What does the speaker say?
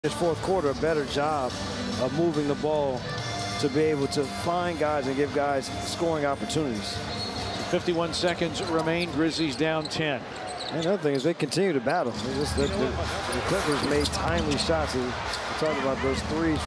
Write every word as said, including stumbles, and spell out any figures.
This fourth quarter, a better job of moving the ball to be able to find guys and give guys scoring opportunities. fifty-one seconds remain. Grizzlies down ten. And another thing is they continue to battle. Just, the, the, the Clippers made timely shots. We talked about those threes.